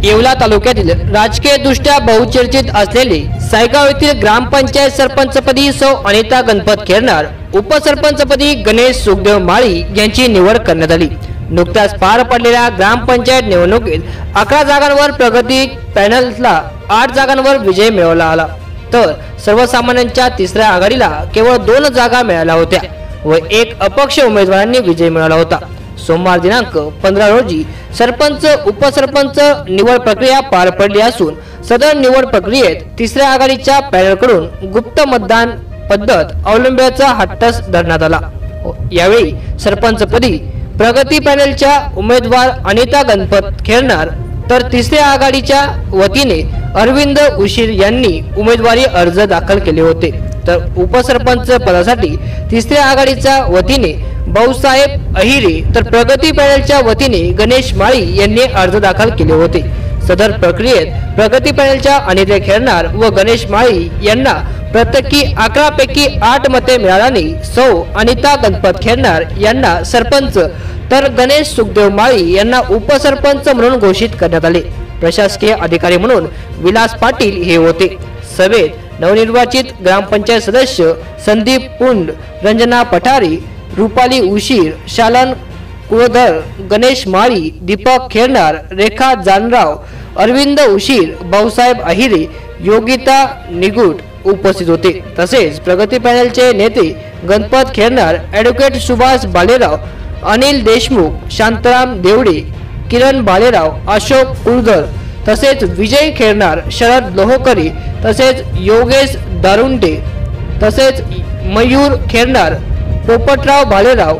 येवला तालुक्यातील राजकीय दृष्ट्या बहुचर्चित असलेले सायगाव येथील ग्रामपंचायत सरपंचपदी सौ अनिता गणपत खेरनार, उपसरपंचपदी गणेश सुखदेव माळी यांची निवड करण्यात आली। नुकत्याच पार पडलेल्या ग्रामपंचायत निवडणुकीत 11 जागांवर प्रगती पॅनलला 8 जागांवर विजय मिळवला आला, तर सर्वसामान्यांच्या तिसऱ्या आघाडीला केवळ 2 जागा मिळाल्या होत्या व एक अपक्ष उमेदवारांनी विजय मिळवला होता। सोमवार दिनांक 15 रोजी सरपंच उपसरपंच निवड प्रक्रिया पार पडली असून सदर निवड प्रक्रियेत तिसऱ्या आघाडीच्या पॅनलकडून गुप्त मतदान पद्धत अवलंबण्याचा हट्टच धरण्यात आला। यावेळी सरपंचपदी प्रगती पॅनलच्या उमेदवार अनिता गणपत खेरनार, तर तिसऱ्या आघाडीच्या वतीने अरविंद उशीर यांनी उमेदवारी अर्ज दाखल केले होते, तर उपसरपंच पदासाठी तिसऱ्या आघाडीच्या वतीने भाऊसाहेब अहिरे, तर प्रगती पॅनलच्या वतीने गणेश माळी यांनी अर्ज दाखल केले होते। सदर प्रक्रियेत प्रगती पॅनलच्या अनिता खेरनार व गणेश माळी यांना प्रत्येकी 11 पैकी 8 मते मिळाल्याने सौ अनिता गणपत खेरनार यांना सरपंच, तर गणेश सुखदेव माळी यांना उपसरपंच म्हणून घोषित करण्यात आले। प्रशासकीय अधिकारी म्हणून विलास पाटील हे होते। सभेत नवनिर्वाचित ग्रामपंचायत सदस्य संदीप पुंड, रंजना पठारी, रुपाली उशीर, शालन कुळधर, गणेश माळी, दीपक खेरनार, रेखा जानराव, अरविंद उशीर, भाऊसाहेब अहिरे, योगिता निगुट उपस्थित होते। तसेच प्रगती पॅनलचे नेते गणपत खेरनार, ॲडव्होकेट सुभाष बालेराव, अनिल देशमुख, शांताराम देवडे, किरण बालेराव, अशोक कुळधर, तसेच विजय खेरनार, शरद लोहकरी, तसेच योगेश दारुंडे, तसेच मयूर खेरनार, पोपटराव बालेराव,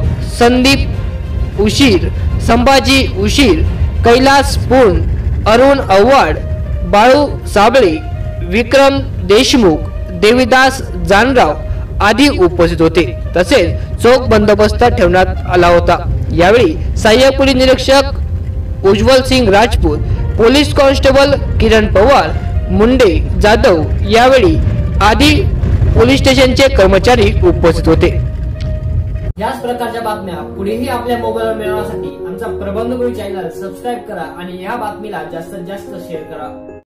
संदीप उशीर, संभाजी उशीर, कैलास पूर्ण, अरुण आव्हाड, बाळू साबळे, विक्रम देशमुख, देवीदास जानराव आदी उपस्थित होते। तसेच चोख बंदोबस्त ठेवण्यात आला होता। यावेळी सहाय्यक पोलीस निरीक्षक उज्ज्वल सिंग राजपूत, पोलीस कॉन्स्टेबल किरण पवार, मुंडे जाधव यावेळी आदी पोलीस स्टेशनचे कर्मचारी उपस्थित होते। याच प्रकारच्या बातम्या पुढेही आपल्या मोबाईलवर मिळवण्यासाठी आमचा प्रबंधगुरू चॅनल सबस्क्राईब करा आणि या बातमीला जास्तीत जास्त शेअर करा।